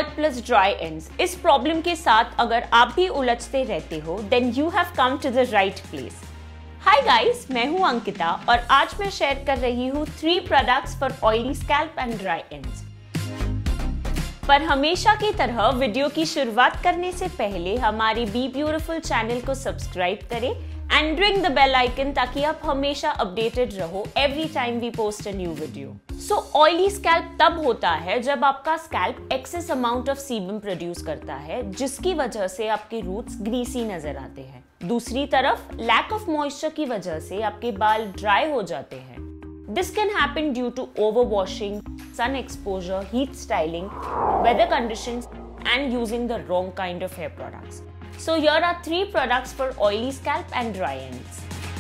Scalp plus dry ends, इस problem के साथ अगर आप भी उलझते रहते हो then you have come to the right place. Hi guys, मैं हूं अंकिता और आज मैं शेयर कर रही हूं 3 products for oily scalp and dry ends. पर हमेशा की तरह वीडियो की शुरुआत करने से पहले हमारे बी ब्यूटीफुल चैनल को सब्सक्राइब करें and ring the bell icon ताकि आप हमेशा अपडेटेड रहो every time we post a new video. So oily scalp तब होता है जब आपका scalp excess amount of sebum produce करता है, जिसकी वजह से आपके रूट्स ग्रीसी नजर आते हैं। दूसरी तरफ लैक ऑफ मॉइस्चर की वजह से आपके बाल ड्राई हो जाते हैं। This can happen due to overwashing, sun exposure, heat styling, weather conditions, and using the wrong kind of hair products. So here are 3 products for oily scalp and dry ends.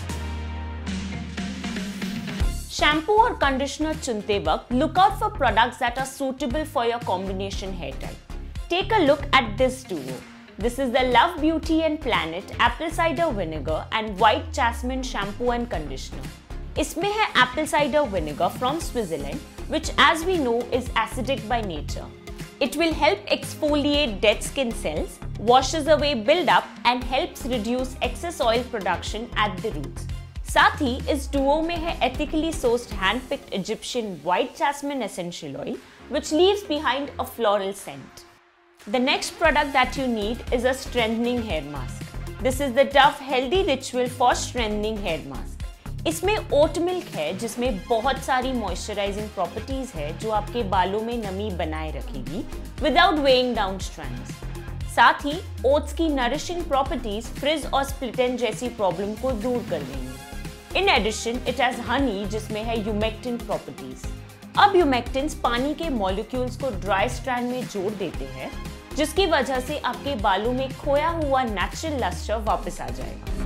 Shampoo और conditioner चुनते वक्त look out for products that are suitable for your combination hair type. Take a look at this duo. This is the Love Beauty and Planet Apple Cider Vinegar and White Jasmine Shampoo and Conditioner. इसमें है apple cider vinegar from Switzerland, which as we know is acidic by nature. It will help exfoliate dead skin cells, washes away build-up and helps reduce excess oil production at the roots. साथ ही इस Duo में है ethically sourced hand-picked Egyptian white jasmine essential oil, which leaves behind a floral scent. The next product that you need is a strengthening hair mask. This is the Dove Healthy Ritual for Strengthening Hair Mask. इसमें oat milk है जिसमें बहुत सारी moisturising properties है जो आपके बालों में नमी बनाए रखेगी विदाउट वेइंग डाउन स्ट्रैंड्स। साथ ही ओट्स की नरिशिंग प्रॉपर्टीज फ्रिज और स्प्लिट एंड जैसी प्रॉब्लम को दूर कर देंगी। In addition it has honey जिसमें है यूमेक्टिन प्रॉपर्टीज। अब यूमेक्टिन्स पानी के मॉलिक्यूल्स को ड्राई स्ट्रैंड में जोड़ देते हैं, जिसकी वजह से आपके बालों में खोया हुआ नेचुरल लस्टर वापस आ जाएगा।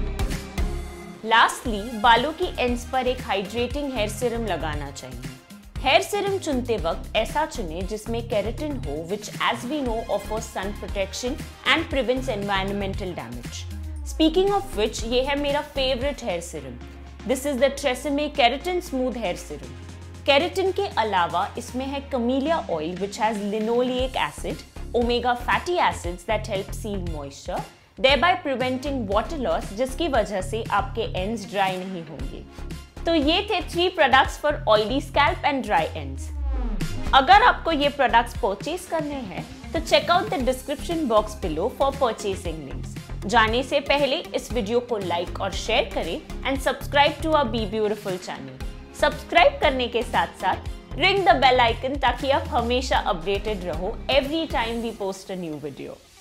लास्टली बालों की एंड्स पर एक हाइड्रेटिंग हेयर सीरम लगाना चाहिए। हेयर सीरम चुनते वक्त ऐसा चुने जिसमें केराटिन हो, which as we know offers sun protection and prevents environmental damage. Speaking of which, ये है मेरा favourite hair serum. This is the Tresemme Keratin Smooth Hair Serum. Keratin के अलावा इसमें है camellia oil which has linoleic acid, omega fatty acids that help seal moisture, thereby preventing water loss, जिसकी वजह से आपके ends ड्राई नहीं होंगे। तो ये थे 3 products for oily scalp and dry ends. अगर आपको ये प्रोडक्ट्स परचेज करने हैं तो check out the description box below for purchasing links. जाने से पहले इस वीडियो को लाइक और शेयर करें and subscribe to our be beautiful channel. Subscribe करने के साथ साथ रिंग द बेल आइकन ताकि आप हमेशा अपडेटेड रहो every time we post a new video.